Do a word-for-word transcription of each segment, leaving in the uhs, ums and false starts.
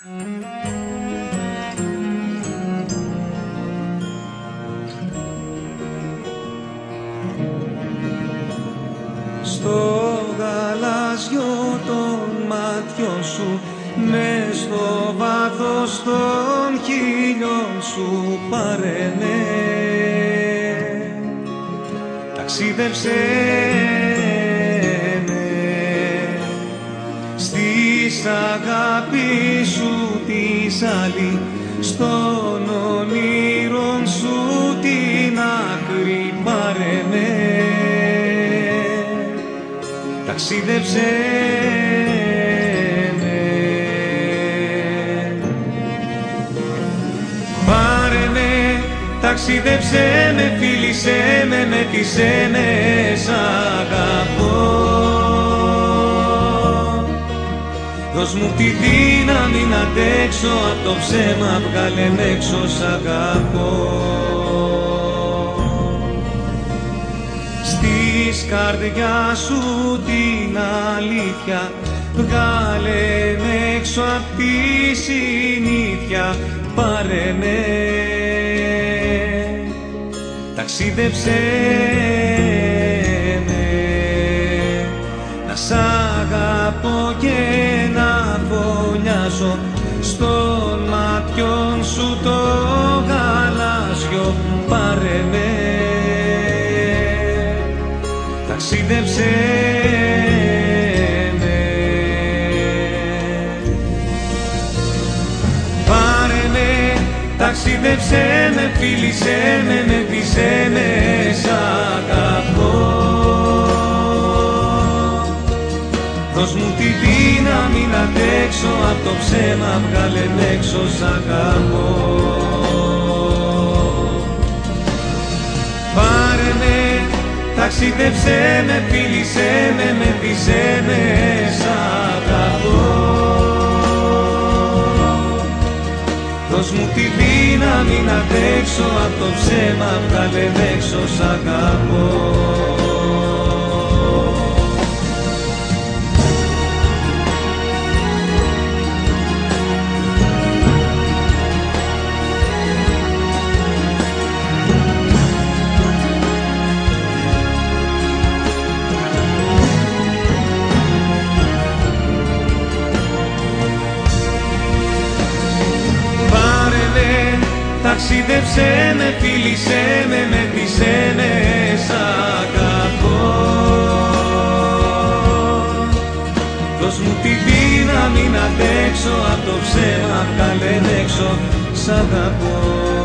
Στο γαλάζιο των μάτιων σου, μες στο βάθος των χείλιων σου, πάρε με, ταξίδεψέ με στις αγάπη σου της άλλη, στον όνειρον σου την άκρη, πάρε με, ταξίδεψέ με. Πάρε με, ταξίδεψέ με, φίλησέ με, μέτησέ με, σ' αγαπώ. Δώσ' μου τη δύναμη να αντέξω απ' το ψέμα, βγάλε με έξω, σ' αγαπώ. Της καρδιάς σου την αλήθεια, βγάλε με έξω απ' τη συνήθεια, πάρε με, ταξίδεψέ με, να σ' αγαπώ και να φωνιάζω στον ματιών σου το γαλάζιο, πάρε με, ταξίδεψέ με. Πάρε με, ταξίδεψέ με, φίλησέ με, μέτησέ με, σ' αγαπώ. Δώσ' μου τη δύναμη να αντέξω απ' το ψέμα, βγάλε με έξω, σ' αγαπώ. Πάρε με, ταξίδεψέ με, φίλησέ με, μέτησέ με, σ' αγαπώ. Δώσ' μου τη δύναμη να αντέξω απ' το ψέμα, βγάλε με έξω, σ' αγαπώ. Ταξίδεψέ με, φίλησέ με, μέτησέ με, σ' αγαπώ. Δώσ' μου τη δύναμη να αντέξω απ' το ψέμα, βγάλε με έξω, σ' αγαπώ.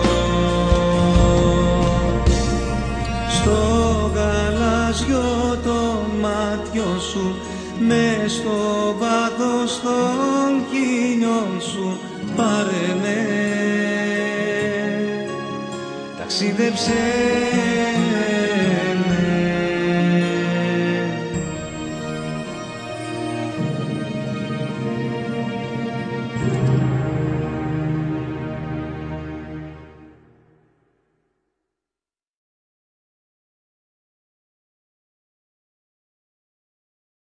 Στο γαλάζιο των μάτιων σου, μες στο βάθος των χείλιων σου, πάρε με, ταξίδεψέ